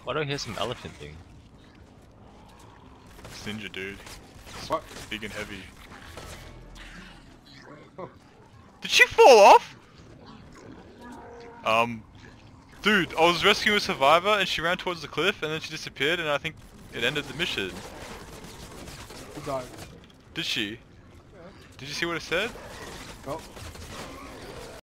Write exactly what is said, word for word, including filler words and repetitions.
Why do I hear some elephant thing? It's Ninja, dude. It's What? big and heavy. Did she fall off? Um, dude, I was rescuing a survivor and she ran towards the cliff and then she disappeared and I think it ended the mission. Who died? Did she? Yeah. Did you see what it said? Oh.